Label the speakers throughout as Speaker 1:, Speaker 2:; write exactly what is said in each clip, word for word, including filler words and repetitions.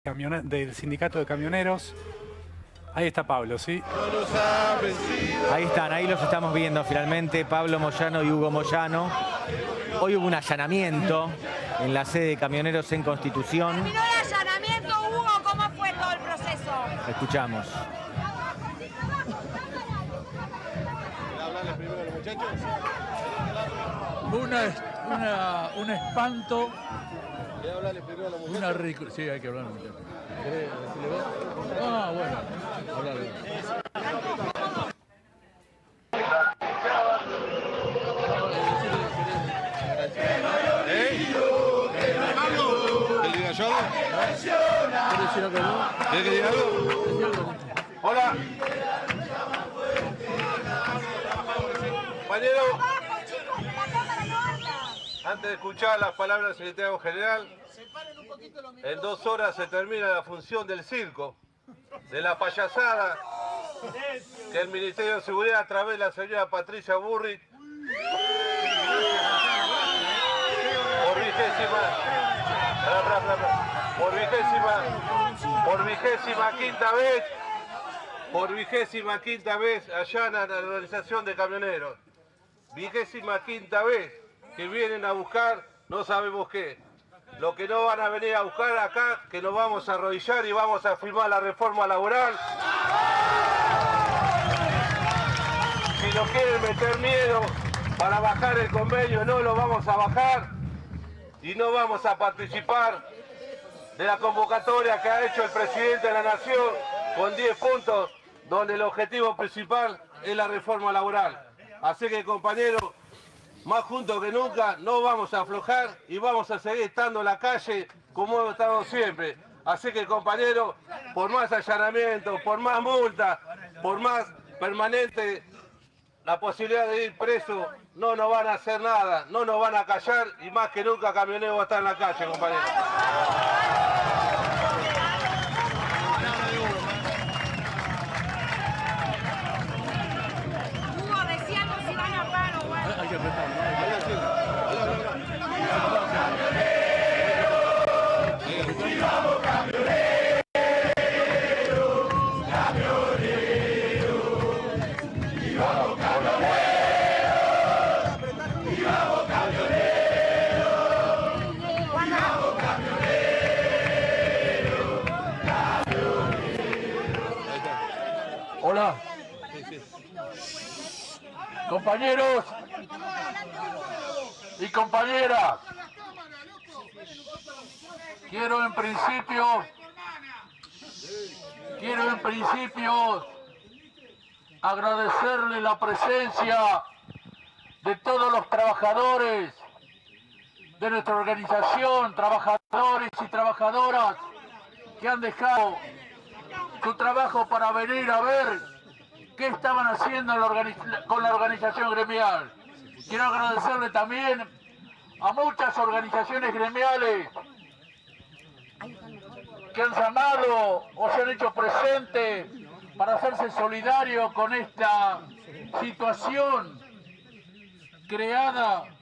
Speaker 1: Camione- del sindicato de camioneros. Ahí está Pablo, ¿sí?
Speaker 2: Ahí están, ahí los estamos viendo finalmente, Pablo Moyano y Hugo Moyano. Hoy hubo un allanamiento en la sede de Camioneros en Constitución.
Speaker 3: Terminó el allanamiento, Hugo, ¿cómo fue todo el proceso?
Speaker 2: Escuchamos.
Speaker 4: Hablarle primero a los muchachos.
Speaker 5: Una, una, un espanto.
Speaker 4: ¿Querés hablarle primero a los muchachos?
Speaker 5: Una rico... Sí, hay que hablar, muchachos. ¿Querés decirle vos? Ah, bueno, hablarle.
Speaker 4: ¿Eh? ¿Querés diga yo algo?
Speaker 5: ¿Querés decir algo vos?
Speaker 4: ¿Querés que diga algo?
Speaker 5: Decí algo.
Speaker 4: Hola. Compañero, antes de escuchar las palabras del secretario general, en dos horas se termina la función del circo, de la payasada que el Ministerio de Seguridad, a través de la señora Patricia Burrich, por vigésima, bra, bra, bra, bra, por vigésima, por vigésima quinta vez, por vigésima quinta vez allanan a la organización de camioneros. Vigésima quinta vez que vienen a buscar no sabemos qué. Lo que no van a venir a buscar acá, que nos vamos a arrodillar y vamos a firmar la reforma laboral. Si nos quieren meter miedo para bajar el convenio, no lo vamos a bajar y no vamos a participar de la convocatoria que ha hecho el presidente de la Nación con diez puntos, donde el objetivo principal es la reforma laboral. Así que, compañeros, más juntos que nunca, no vamos a aflojar y vamos a seguir estando en la calle como hemos estado siempre. Así que, compañeros, por más allanamiento, por más multa, por más permanente la posibilidad de ir preso, no nos van a hacer nada, no nos van a callar y más que nunca Camioneros va a estar en la calle, compañeros.
Speaker 3: Hugo, decíamos si van a paro, bueno.
Speaker 5: Hay que apretar, ¿no? Hay que apretar. Hola. Compañeros y compañeras, quiero en principio, quiero en principio agradecerle la presencia de todos los trabajadores de nuestra organización, trabajadores y trabajadoras que han dejado su trabajo para venir a ver qué estaban haciendo en la organiz- con la organización gremial. Quiero agradecerle también a muchas organizaciones gremiales que han llamado o se han hecho presentes para hacerse solidarios con esta situación creada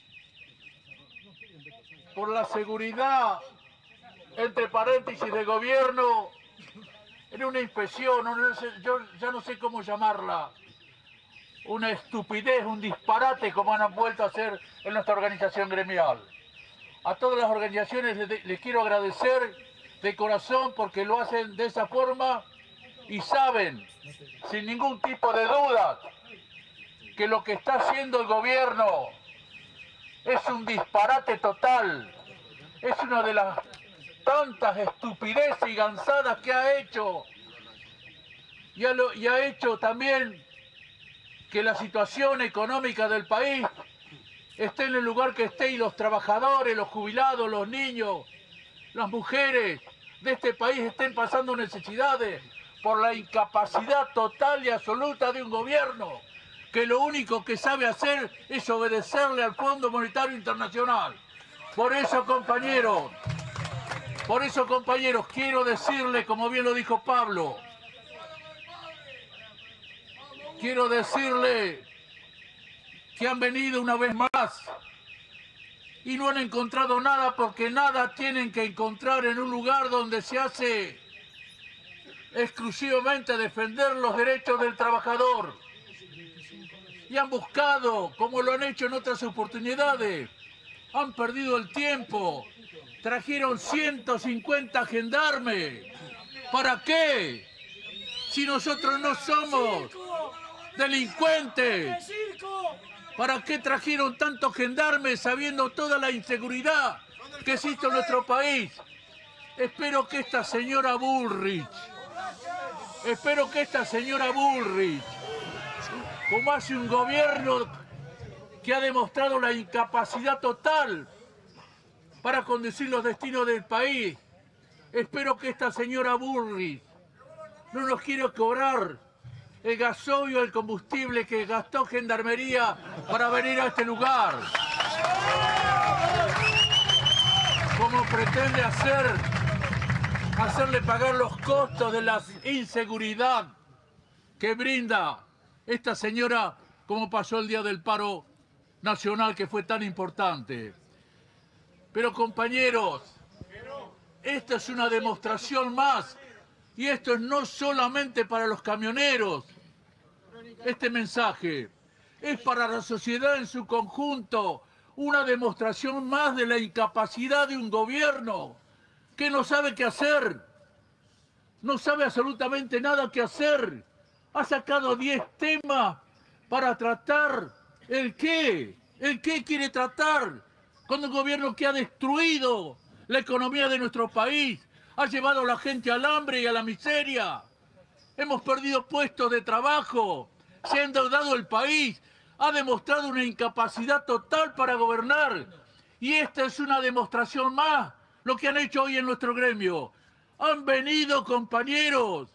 Speaker 5: por la seguridad, entre paréntesis, de gobierno, en una inspección, no sé, yo ya no sé cómo llamarla, una estupidez, un disparate como han vuelto a hacer en nuestra organización gremial. A todas las organizaciones les, les quiero agradecer de corazón porque lo hacen de esa forma y saben, sin ningún tipo de duda, que lo que está haciendo el gobierno es un disparate total, es una de las tantas estupideces y gansadas que ha hecho y ha, lo, y ha hecho también que la situación económica del país esté en el lugar que esté y los trabajadores, los jubilados, los niños, las mujeres de este país estén pasando necesidades por la incapacidad total y absoluta de un gobierno que lo único que sabe hacer es obedecerle al Fondo Monetario Internacional. Por eso, compañeros, Por eso, compañeros, quiero decirle, como bien lo dijo Pablo, quiero decirle que han venido una vez más y no han encontrado nada porque nada tienen que encontrar en un lugar donde se hace exclusivamente defender los derechos del trabajador. Y han buscado, como lo han hecho en otras oportunidades, han perdido el tiempo, trajeron ciento cincuenta gendarmes. ¿Para qué? Si nosotros no somos delincuentes. ¿Para qué trajeron tantos gendarmes sabiendo toda la inseguridad que existe en nuestro país? Espero que esta señora Bullrich, espero que esta señora Bullrich, como hace un gobierno que ha demostrado la incapacidad total para conducir los destinos del país, espero que esta señora Bullrich no nos quiera cobrar el gasoil, el combustible que gastó Gendarmería para venir a este lugar. Como pretende hacer, hacerle pagar los costos de la inseguridad que brinda esta señora, como pasó el día del paro nacional que fue tan importante. Pero compañeros, esta es una demostración más. Y esto es no solamente para los camioneros, este mensaje es para la sociedad en su conjunto, una demostración más de la incapacidad de un gobierno que no sabe qué hacer, no sabe absolutamente nada qué hacer. Ha sacado diez temas para tratar el qué, el qué quiere tratar con un gobierno que ha destruido la economía de nuestro país. Ha llevado a la gente al hambre y a la miseria. Hemos perdido puestos de trabajo. Se ha endeudado el país. Ha demostrado una incapacidad total para gobernar. Y esta es una demostración más, lo que han hecho hoy en nuestro gremio. Han venido, compañeros.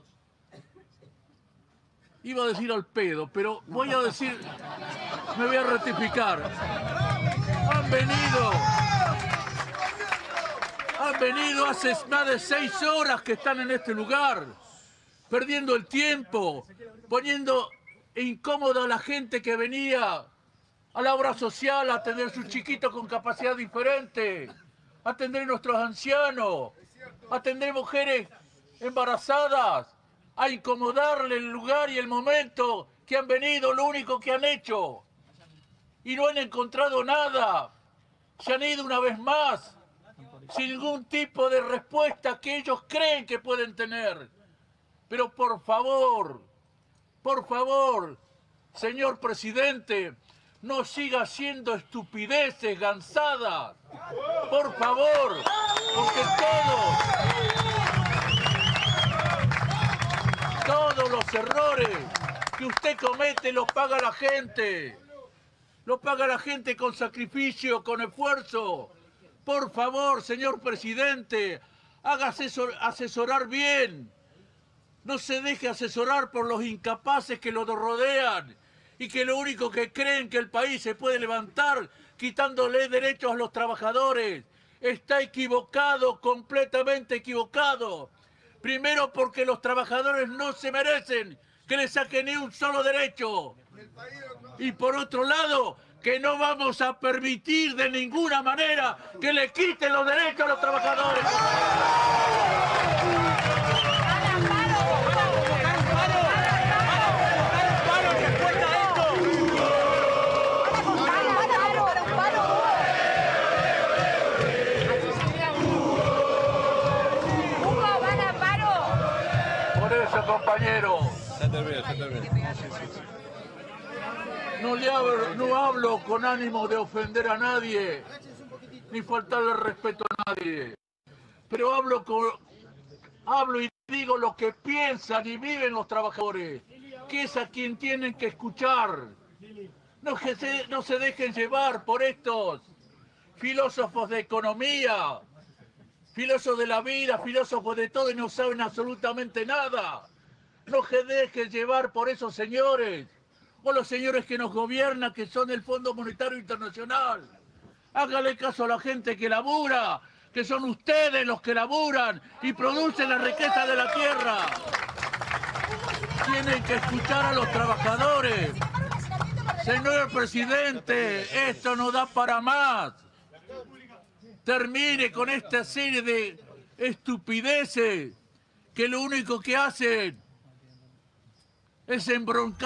Speaker 5: Iba a decir al pedo, pero voy a decir, me voy a rectificar. Han venido... Han venido hace más de seis horas que están en este lugar, perdiendo el tiempo, poniendo incómoda a la gente que venía a la obra social a atender a sus chiquitos con capacidad diferente, a atender a nuestros ancianos, a atender a mujeres embarazadas, a incomodarle el lugar y el momento que han venido, lo único que han hecho. Y no han encontrado nada, se han ido una vez más, sin ningún tipo de respuesta que ellos creen que pueden tener. Pero por favor, por favor, señor presidente, no siga haciendo estupideces gansadas. Por favor, porque todos, todos los errores que usted comete los paga la gente. Los paga la gente con sacrificio, con esfuerzo. Por favor, señor presidente, haga asesor, asesorar bien. No se deje asesorar por los incapaces que lo rodean y que lo único que creen que el país se puede levantar quitándole derechos a los trabajadores. Está equivocado, completamente equivocado. Primero porque los trabajadores no se merecen que les saquen ni un solo derecho. Y por otro lado, que no vamos a permitir de ninguna manera que le quiten los derechos a los trabajadores. Por eso, compañero. No, le hablo, no hablo con ánimo de ofender a nadie, ni faltarle respeto a nadie. Pero hablo, con, hablo y digo lo que piensan y viven los trabajadores, que es a quien tienen que escuchar. No, que se, no se dejen llevar por estos filósofos de economía, filósofos de la vida, filósofos de todo y no saben absolutamente nada. No se dejen llevar por esos señores. O los señores que nos gobiernan, que son el Fondo Monetario Internacional. Hágale caso a la gente que labura, que son ustedes los que laburan y producen la riqueza de la tierra. Tienen que escuchar a los trabajadores. Señor presidente, esto no da para más. termine con esta serie de estupideces que lo único que hacen es embroncar.